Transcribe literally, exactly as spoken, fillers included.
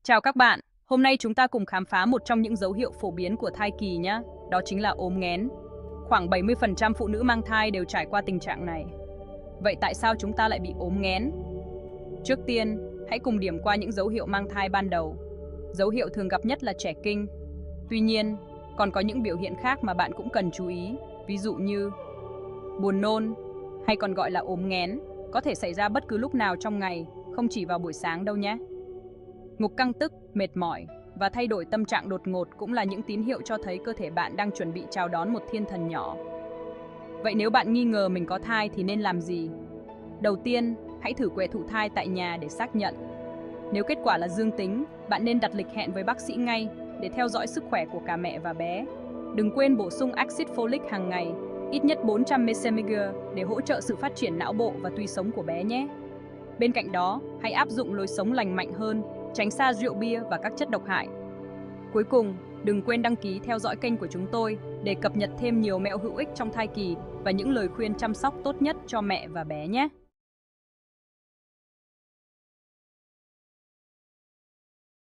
Chào các bạn, hôm nay chúng ta cùng khám phá một trong những dấu hiệu phổ biến của thai kỳ nhé, đó chính là ốm nghén. Khoảng bảy mươi phần trăm phụ nữ mang thai đều trải qua tình trạng này. Vậy tại sao chúng ta lại bị ốm nghén? Trước tiên, hãy cùng điểm qua những dấu hiệu mang thai ban đầu. Dấu hiệu thường gặp nhất là trẻ kinh. Tuy nhiên, còn có những biểu hiện khác mà bạn cũng cần chú ý, ví dụ như buồn nôn, hay còn gọi là ốm nghén, có thể xảy ra bất cứ lúc nào trong ngày, không chỉ vào buổi sáng đâu nhé. Ngục căng tức, mệt mỏi và thay đổi tâm trạng đột ngột cũng là những tín hiệu cho thấy cơ thể bạn đang chuẩn bị chào đón một thiên thần nhỏ. Vậy nếu bạn nghi ngờ mình có thai thì nên làm gì? Đầu tiên, hãy thử quẹ thụ thai tại nhà để xác nhận. Nếu kết quả là dương tính, bạn nên đặt lịch hẹn với bác sĩ ngay để theo dõi sức khỏe của cả mẹ và bé. Đừng quên bổ sung axit folic hàng ngày, ít nhất bốn trăm microgram để hỗ trợ sự phát triển não bộ và tủy sống của bé nhé. Bên cạnh đó, hãy áp dụng lối sống lành mạnh hơn, tránh xa rượu bia và các chất độc hại. Cuối cùng, đừng quên đăng ký theo dõi kênh của chúng tôi để cập nhật thêm nhiều mẹo hữu ích trong thai kỳ và những lời khuyên chăm sóc tốt nhất cho mẹ và bé nhé.